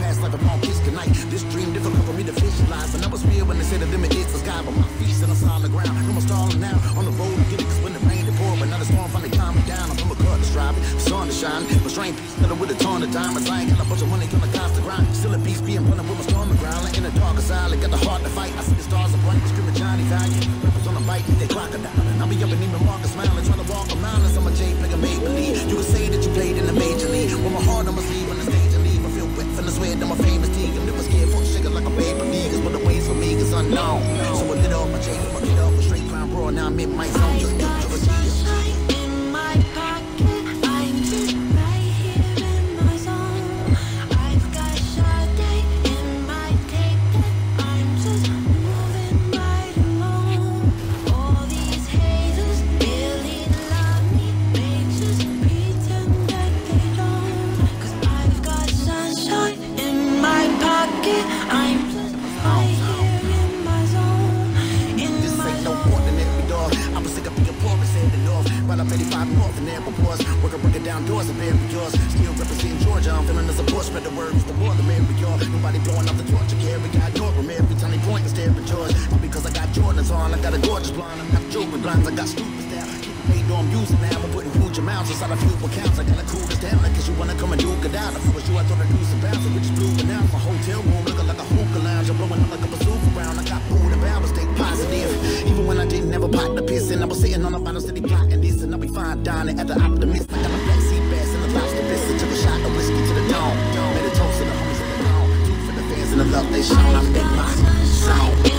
past life, I'm all peace, good night. This dream difficult for me to visualize, but I was real when they said the limit is the sky. But my feet still on solid ground, no more stalling now. On the road to get it, cause when the rain it pour, but now the storm finally calming down. I'm from a car that's driving, the sun to shine. My strain piece, with a ton of diamonds. I ain't got a bunch of money on the constant grind. Still a beast being running with my storm and ground. In the darker side, I got the heart to fight. I see the stars are bright, screaming Johnny Valiant. Rappers on the bike, they crocodile. I'll be up and even Marcus smiling, trying to walk a mile. I'm a JPEG, a Maybelline. You can say that you played in the major league. With my heart on my sleeve, on the stage and leave. I feel wet from the sweat, I'm a famous team. I'm never scared for shaking like a baby leaguers, but the ways for me is unknown. So I lit off my chain, I get off a straight crime brawl. Now I'm in my zone, just got sunshine in my pocket. I'm just right here in my zone. I've got Sade in my tape that I'm just moving right along. All these haters really love me, they just pretend that they don't. Cause I've got sunshine in my pocket. I'm just right here in my zone. This ain't no ordinary dog. I was sick of being poor and saying the north. But I'm 85 north and there was working, breaking down doors and bury yours. Still representing Georgia. I'm feeling the support, spread the word. It's the more the merry y'all. Nobody blowing up the torch. I carry God North from every time they point and stare at George. All because I got Jordans on. I got a gorgeous blonde. I'm not jewelry blinds. I got stupid style. Keep it paid on music now. I'm putting huge amounts inside a few accounts. I gotta cool this down. Like, cause you wanna come and duke it out. If it was you, I thought I'd do some bounce. We just blew it out. My hotel room looking like a hookah lounge. I'm blowing up like a bazooka round. I got food and balance. Stay positive. Even when I didn't ever pot the piss. And I was sitting on the bottom city plotting this. And I'll be fine dining at the Optimist. I got a black sea bass and a lobster biscuit. Took a shot of whiskey to the dome. Made a toast to the homies in the dome. Two for the fans and the love they shown. I'm in my zone.